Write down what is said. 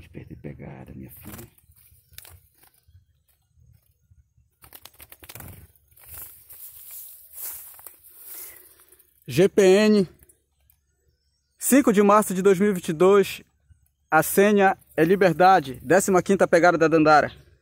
pode perder pegada, minha filha. GPN 5 de março de 2022. A senha é Liberdade, 15ª pegada da Dandara.